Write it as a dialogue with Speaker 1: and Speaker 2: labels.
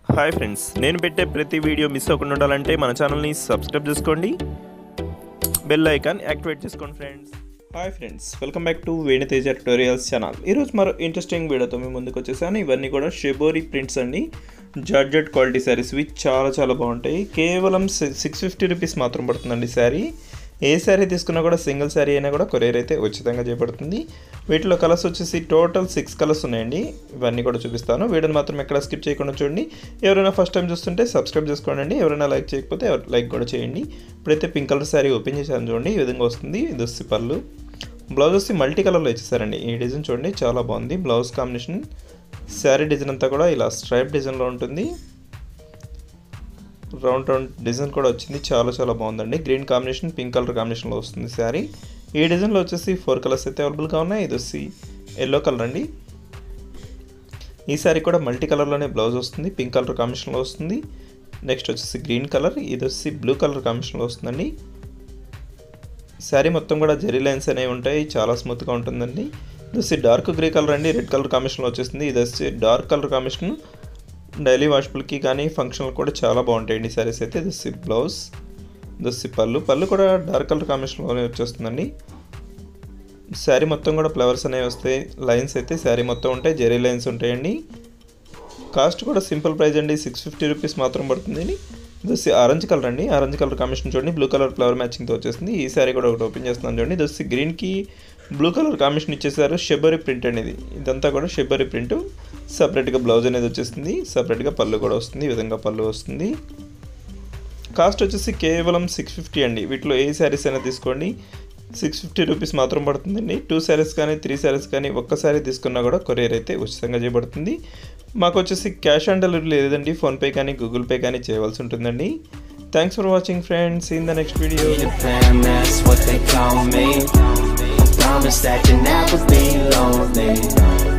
Speaker 1: Hi friends, నేను పెట్టే ప్రతి వీడియో మిస్ అవ్వకుండా ఉండాలంటే మన ఛానల్ని సబ్స్క్రైబ్ చేసుకోండి, బెల్ ఐకాన్ యాక్టివేట్ చేసుకోండి friends. Hi friends, welcome back to Venuteja tutorials channel. ఈరోజు మరో ఇంట్రెస్టింగ్ వీడియోతో మీ ముందుకు వచ్చేసాను. ఇవన్నీ కూడా షబోరీ ప్రింట్స్ అండి, జార్జెట్ క్వాలిటీ శారీస్. ఇవి చాలా బాగుంటాయి. కేవలం 650 రూపీస్ మాత్రం పడుతుందండి శారీ. ఏ శారీ తీసుకున్నా కూడా సింగిల్ శారీ అయినా కూడా కొరియర్ అయితే ఉచితంగా చేయబడుతుంది. వీటిలో కలర్స్ వచ్చేసి టోటల్ 6 కలర్స్ ఉన్నాయండి. ఇవన్నీ కూడా చూపిస్తాను. వీడియోని మాత్రం ఎక్కడ స్కిప్ చేయకుండా చూడండి. ఎవరైనా ఫస్ట్ టైం చూస్తుంటే సబ్స్క్రైబ్ చేసుకోండి. ఎవరైనా లైక్ చేయకపోతే లైక్ కూడా చేయండి. ఇప్పుడైతే పింక్ కలర్ శారీ ఓపెన్ చేశాను చూడండి. ఈ విధంగా వస్తుంది. ఇది వచ్చి పళ్ళు. బ్లౌజ్ వచ్చి మల్టీ కలర్లో ఇచ్చేసారండి. ఈ డిజైన్ చూడండి, చాలా బాగుంది. బ్లౌజ్ కాంబినేషన్ శారీ డిజైన్ అంతా కూడా ఇలా స్ట్రైప్ డిజైన్లో ఉంటుంది. రౌండ్ డిజైన్ కూడా వచ్చింది. చాలా బాగుందండి. గ్రీన్ కాంబినేషన్, పింక్ కలర్ కాంబినేషన్లో వస్తుంది శారీ. ఈ డిజైన్లో వచ్చేసి 4 కలర్స్ అయితే అవైలబుల్గా ఉన్నాయి. ఇది వచ్చి ఎల్లో కలర్ అండి. ఈ శారీ కూడా మల్టీ కలర్లోనే బ్లౌజ్ వస్తుంది. పింక్ కలర్ కాంబినేషన్లో వస్తుంది. నెక్స్ట్ వచ్చేసి గ్రీన్ కలర్, ఇది వచ్చి బ్లూ కలర్ కాంబినేషన్లో వస్తుందండి. శారీ మొత్తం కూడా జెరీ లైన్స్ అనేవి ఉంటాయి. చాలా స్మూత్గా ఉంటుందండి. ఇది వచ్చి డార్క్ గ్రే కలర్ అండి, రెడ్ కలర్ కాంబినేషన్లో వచ్చేస్తుంది. ఇది వచ్చి డార్క్ కలర్ కాంబినేషన్. డైలీ వాషబుల్కి కానీ ఫంక్షన్లు కూడా చాలా బాగుంటాయండి శారీస్ అయితే. ఇది బ్లౌజ్, ఇది పళ్ళు కూడా డార్క్ కలర్ కాంబినేషన్లోనే వచ్చేస్తుందండి. శారీ మొత్తం కూడా ఫ్లవర్స్ అనేవి వస్తాయి. లైన్స్ అయితే శారీ మొత్తం ఉంటాయి, జెరీ లైన్స్ ఉంటాయండి. కాస్ట్ కూడా సింపుల్ ప్రైస్ అండి, 650 రూపీస్ మాత్రం పడుతుందండి. ఇది ఆరెంజ్ కలర్ అండి. ఆరెంజ్ కలర్ కాంబినేషన్ చూడండి, బ్లూ కలర్ ఫ్లవర్ మ్యాచింగ్తో వచ్చేసింది. ఈ శారీ కూడా ఒకటి ఓపెన్ చేస్తున్నాను చూడండి. ఇది గ్రీన్కి బ్లూ కలర్ కాంబినేషన్ ఇచ్చేసారు. షబరీ ప్రింట్ అనేది, ఇదంతా కూడా షబరీ ప్రింట్. సపరేట్గా బ్లౌజ్ అనేది వచ్చేస్తుంది. సపరేట్గా పళ్ళు కూడా వస్తుంది. ఈ విధంగా పళ్ళు వస్తుంది. కాస్ట్ వచ్చేసి కేవలం 650 అండి. వీటిలో ఏ శారీస్ అయినా తీసుకోండి, 650 రూపీస్ మాత్రం పడుతుందండి. 2 శారీస్ కానీ 3 శారీస్ కానీ ఒక్క శారీ తీసుకున్నా కూడా కొరియర్ అయితే ఉచితంగా చేయబడుతుంది. మాకు వచ్చేసి క్యాష్ ఆన్ డెలివరీ లేదండి, ఫోన్పే కానీ గూగుల్ పే కానీ చేయవలసి ఉంటుందండి. Thanks for watching friends. In the next video. Promise that you'll never be lonely.